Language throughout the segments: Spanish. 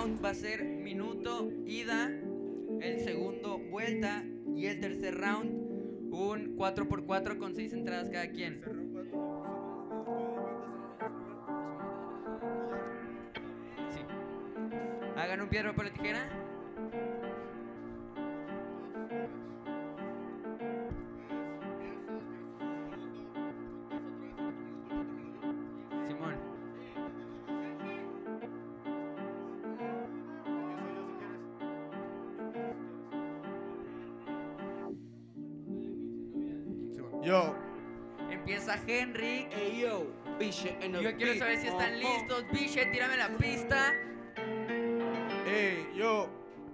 round va a ser minuto ida, el segundo vuelta y el tercer round un 4x4 con 6 entradas cada quien. Sí. Hagan un piedra, papel o tijera. Simón. Yo. Empieza Henry. Hey yo, Biche en el Yo quiero saber si están listos. Biche, tírame la pista. Yo.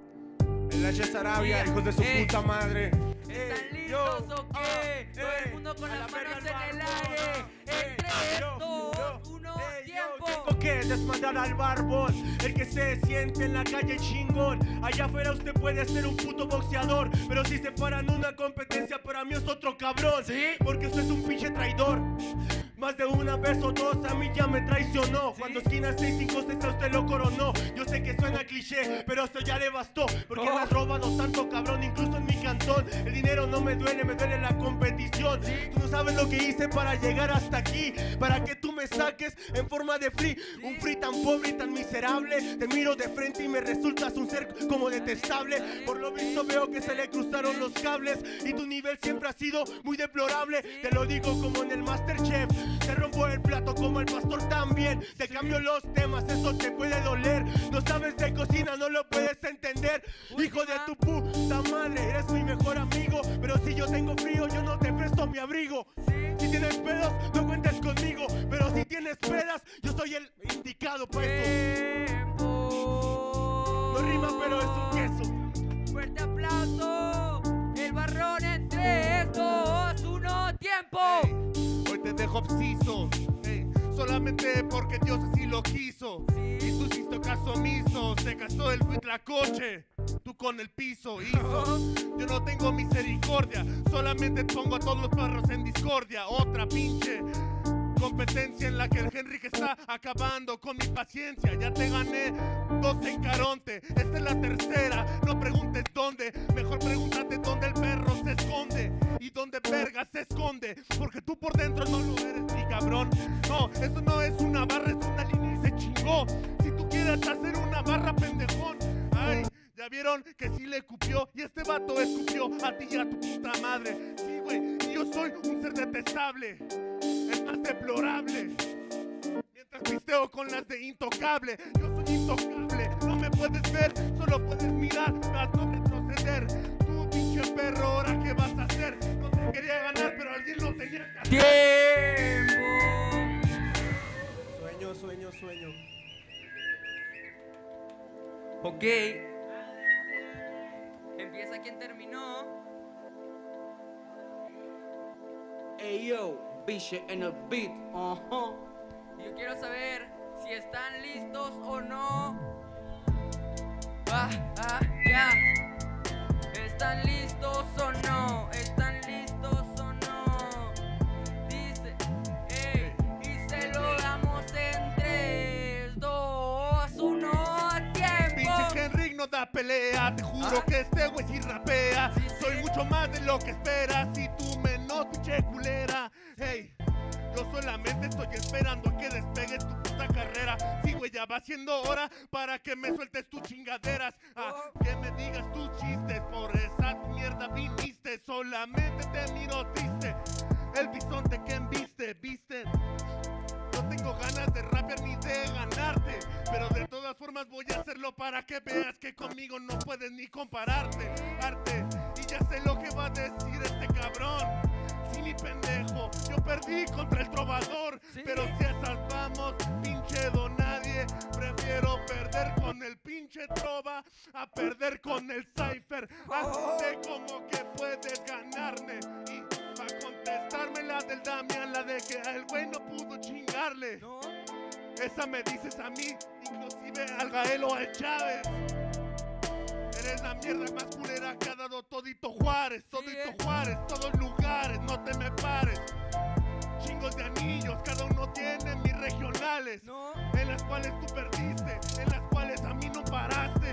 El H Sarabia, hijos de su puta madre. ¿Están listos o qué? Todo el mundo con las manos en el aire. En 3, 2, 1, tiempo. Tengo que desmandar al barbón, el que se siente en la calle chingón. Allá afuera usted puede ser un puto boxeador, pero si se paran una competencia para mí es otro cabrón. ¿Sí? Porque usted es un pinche traidor. Más de una vez o dos a mí ya me traicionó. ¿Sí? Cuando esquina 656 a usted lo coronó. Yo sé que suena cliché, pero esto ya le bastó. Porque me has robado tanto, cabrón, incluso en mi cantón. El dinero no me duele la competición. ¿Sí? Tú no sabes lo que hice para llegar hasta aquí, para que tú me saques en forma de free. ¿Sí? Un free tan pobre y tan miserable. Te miro de frente y me resultas un ser como detestable. Por lo visto veo que se le cruzaron los cables y tu nivel siempre ha sido muy deplorable. Te lo digo como en el Masterchef. Te rompo el plato como el pastor también. Te cambio los temas, eso te puede doler. No sabes de cocina, no lo puedes entender. Hijo de tu puta madre, eres mi mejor amigo. Pero si yo tengo frío, yo no te presto mi abrigo. Si tienes pedos, no cuentes conmigo. Pero si tienes pedas, yo soy el indicado para eso. Tiempo. No rima, pero es un queso. Fuerte aplauso. El barrón en 3, 2, 1, tiempo. Hoy te dejo obsiso, solamente porque Dios así lo quiso. Y tú hiciste caso omiso, se casó el huitlacoche, tú con el piso hizo. Yo no tengo misericordia, solamente pongo a todos los perros en discordia. Otra pinche competencia en la que el Henry que está acabando con mi paciencia. Ya te gané 2 en Caronte, esta es la tercera. No preguntes dónde, mejor pregúntate dónde el perro se esconde y dónde verga se esconde, porque tú por dentro no lo eres, ni cabrón. No, eso no es una barra, es una línea y se chingó. Si tú quieres hacer una barra, pendejón. Ay, ya vieron que sí le escupió y este vato escupió a ti y a tu puta madre. Sí, güey, y yo soy un ser detestable, el más deplorable. Mientras pisteo con las de Intocable, yo soy intocable. No me puedes ver, solo puedes mirar, vas no retroceder. Tú, pinche perro, ¿ahora qué vas a hacer? No te quería ganar, pero alguien lo tenía que hacer. Tiempo. Sueño, sueño, sueño. Ok. Empieza quien terminó. Hey yo, Biche en el beat. Yo quiero saber si están listos o no. Ya. ¿Están listos o no? ¿Están listos o no? Dice, y se lo damos en 3, 2, 1, tiempo. Pinche Henry no da pelea, te juro que este güey sí rapea. Sí, Soy mucho más de lo que esperas y tú menos, pinche culera. Hey, yo solamente estoy esperando a que despegues tu puta carrera. Sí, güey, ya va siendo hora para que me sueltes tus chingaderas. Que me digas tus chistes, por esa mierda viniste. Solamente te miro triste, el bisonte que embiste, viste. No tengo ganas de rapear ni de ganarte, pero de todas formas voy a hacerlo para que veas que conmigo no puedes ni compararte. Arte, y ya sé lo que va a decir este cabrón. Sí, mi pendejo, yo perdí contra el trovador, pero si esas vamos, pinche don nadie, prefiero perder con el pinche trova a perder con el cypher. Hazte como que puedes ganarme y va a contestarme la del Damián, la de que el güey no pudo chingarle. ¿No? Esa me dices a mí, inclusive al Gael o al Chávez. Eres la mierda más culera que ha dado todito Juárez, Juárez, todos lugares, no te me pares. Chingos de anillos, cada uno tiene mis regionales, ¿No? en las cuales tú perdiste, en las cuales a mí no paraste.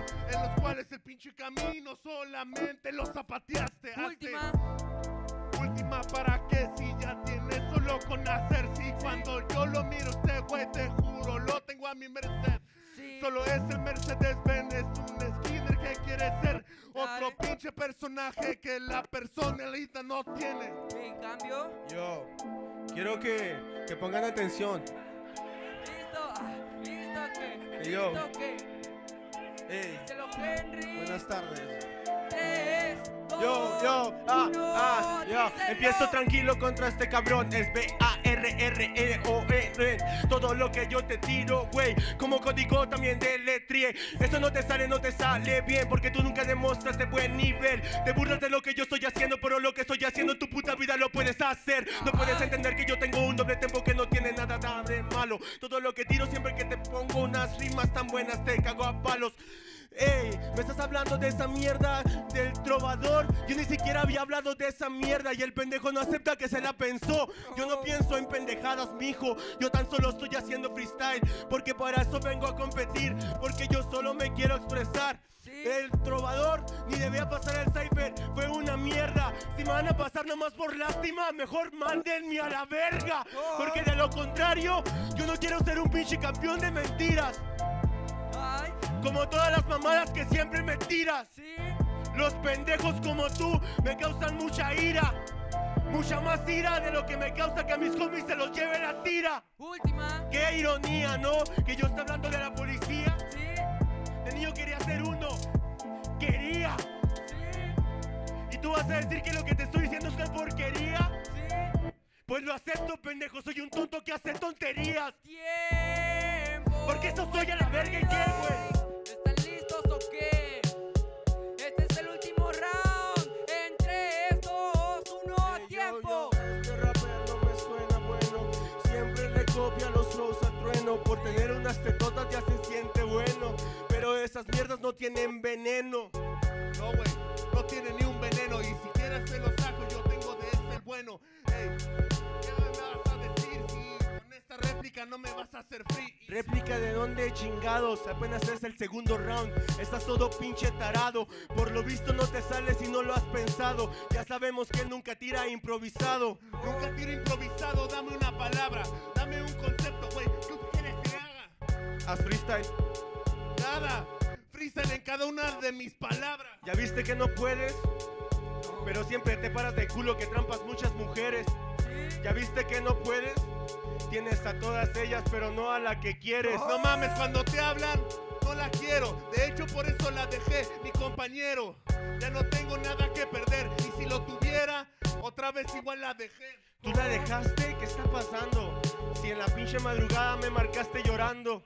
en los cuales el pinche camino solamente lo zapateaste. Última, ¿para qué? Si ya tienes solo con hacer. Si cuando yo lo miro, este güey, te juro, lo tengo a mi merced. Solo es el Mercedes-Benz, es un skinner que quiere ser otro pinche personaje que la personalidad no tiene. En cambio, yo quiero que pongan atención. Listo, ¿qué? Yo. ¿Listo, qué? Hey, Díselo, Henry. buenas tardes. 3, 2, Yo, díselo. empiezo tranquilo contra este cabrón. Es B-A-R-R-E-O-N. Todo lo que yo te tiro, güey, como código también deletrié. Eso no te sale bien, porque tú nunca demostraste buen nivel. Te burlas de lo que yo estoy haciendo, pero lo que estoy haciendo en tu puta vida lo puedes hacer. No puedes entender que yo tengo un doble tempo que no tiene nada de malo. Todo lo que tiro siempre que te pongo unas rimas tan buenas te cago a palos. Ey, me estás hablando de esa mierda del trovador. Yo ni siquiera había hablado de esa mierda y el pendejo no acepta que se la pensó. Yo no pienso en pendejadas, mijo. Yo tan solo estoy haciendo freestyle, porque para eso vengo a competir, porque yo solo me quiero expresar. El trovador ni debía pasar el cypher, fue una mierda. Si me van a pasar nomás por lástima, mejor mándenme a la verga, porque de lo contrario yo no quiero ser un pinche campeón de mentiras. Como todas las mamadas que siempre me tiras. Los pendejos como tú me causan mucha ira. Mucha más ira de lo que me causa que a mis homies se los lleve la tira. Última. Qué ironía, ¿no? Que yo esté hablando de la policía. De niño quería ser uno. Quería. Y tú vas a decir que lo que te estoy diciendo es una porquería. Pues lo acepto, pendejo. Soy un tonto que hace tonterías. Tiempo. Porque eso soy a la verga y qué, güey. ¿Están listos o qué? Este es el último round. En 3, 2, 1, tiempo. Este rapper no me suena bueno. Siempre le copia los flows a trueno. Por tener unas tetotas ya se siente bueno. Pero esas mierdas no tienen veneno. No, güey, no tiene ni un veneno. Y si quieres se lo saco, yo tengo de este el bueno. Ey, ¿qué me vas a decir si con esta réplica no me vas a hacer free? ¿Réplica de dónde, chingados? Apenas es el segundo round. Estás todo pinche tarado. Por lo visto no te sale si no lo has pensado. Ya sabemos que él nunca tira improvisado. Nunca tiro improvisado, dame una palabra, dame un concepto, güey. ¿Qué quieres que haga? Haz freestyle. Nada, freestyle en cada una de mis palabras. ¿Ya viste que no puedes? Pero siempre te paras de culo que trampas muchas mujeres. ¿Ya viste que no puedes? Tienes a todas ellas, pero no a la que quieres. No mames, cuando te hablan, no la quiero. De hecho, por eso la dejé, mi compañero. Ya no tengo nada que perder. Y si lo tuviera, otra vez igual la dejé. ¿Tú la dejaste? ¿Qué está pasando? Si en la pinche madrugada me marcaste llorando.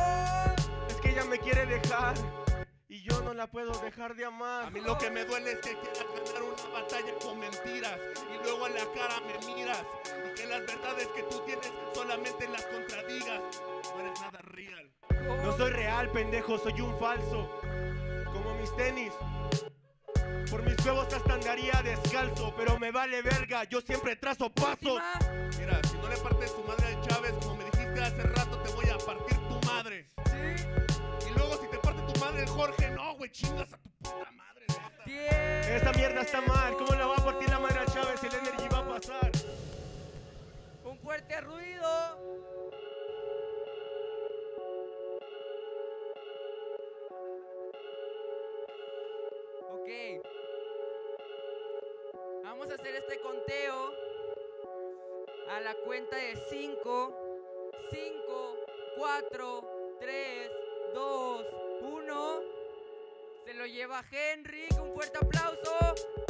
Es que ella me quiere dejar y yo no la puedo dejar de amar. A mí lo que me duele es que quieras ganar una batalla con mentiras y luego a la cara me miras y que las verdades que tú tienes solamente las contradigas. No eres nada real. No soy real, pendejo, soy un falso. Como mis tenis. Por mis huevos hasta andaría descalzo, pero me vale verga, yo siempre trazo pasos. Mira, si no le partes tu madre al Chávez, como me dijiste hace rato, te voy a partir tu madre. Y luego si te parte tu madre el Jorge, no, güey, chingas a tu puta madre, neta. Esa mierda está mal, ¿cómo le va a partir la madre a Chávez si el Energy va a pasar? Un fuerte ruido. Ok. Vamos a hacer este conteo a la cuenta de 5, 4, 3, 2, 1. Se lo lleva Henry. Un fuerte aplauso.